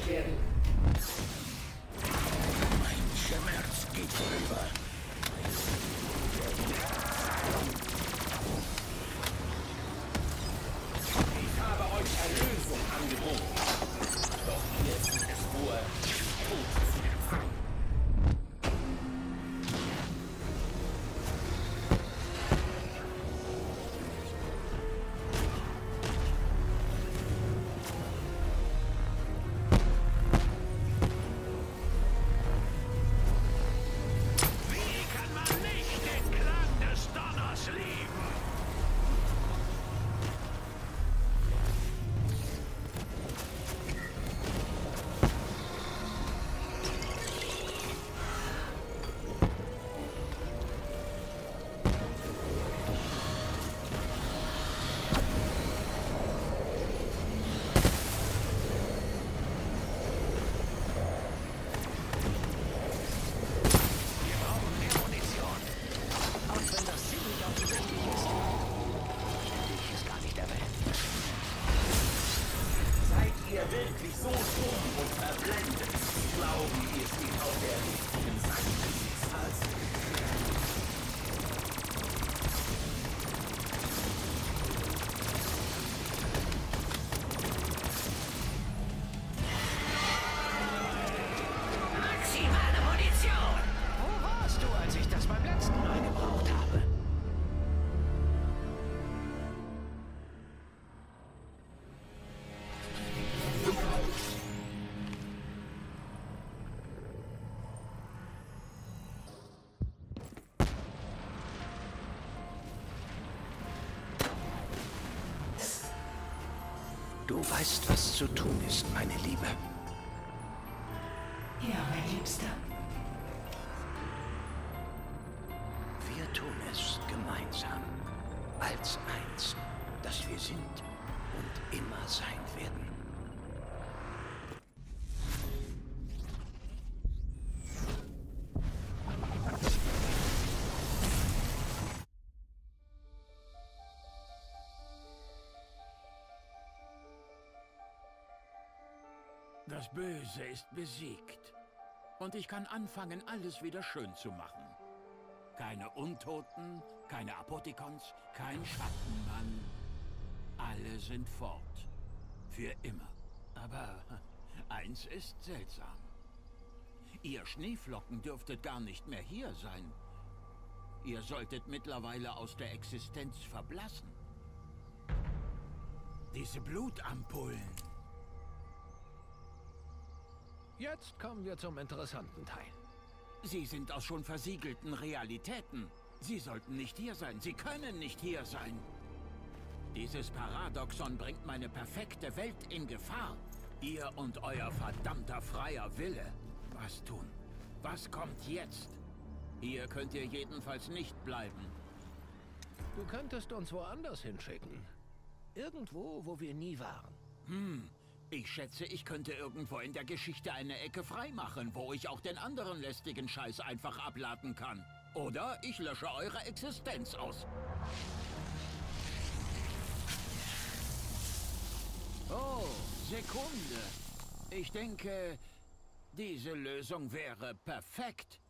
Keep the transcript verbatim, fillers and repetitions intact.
werden. Mein Schmerz geht vorüber. Ich habe euch Erlösung angeboten. Doch ihr seht es nur, Tod zu empfangen. Wirklich so dumm und verblendet, glauben ihr steht auf der richtigen Seite des Schicksals. Maximale Munition! Wo warst du, als ich das beim letzten Mal gebraucht habe? Du weißt, was zu tun ist, meine Liebe. Ja, mein Liebster. Wir tun es gemeinsam. Als eins, das wir sind und immer sein werden. Das Böse ist besiegt. Und ich kann anfangen, alles wieder schön zu machen. Keine Untoten, keine Apothikons, kein Schattenmann. Alle sind fort. Für immer. Aber eins ist seltsam. Ihr Schneeflocken dürftet gar nicht mehr hier sein. Ihr solltet mittlerweile aus der Existenz verblassen. Diese Blutampullen. Jetzt kommen wir zum interessanten Teil. Sie sind aus schon versiegelten Realitäten. Sie sollten nicht hier sein. Sie können nicht hier sein. Dieses Paradoxon bringt meine perfekte Welt in Gefahr. Ihr und euer verdammter freier Wille. Was tun? Was kommt jetzt? Hier könnt ihr jedenfalls nicht bleiben. Du könntest uns woanders hinschicken. Irgendwo, wo wir nie waren. Hm. Ich schätze, ich könnte irgendwo in der Geschichte eine Ecke freimachen, wo ich auch den anderen lästigen Scheiß einfach abladen kann. Oder ich lösche eure Existenz aus. Oh, Sekunde. Ich denke, diese Lösung wäre perfekt.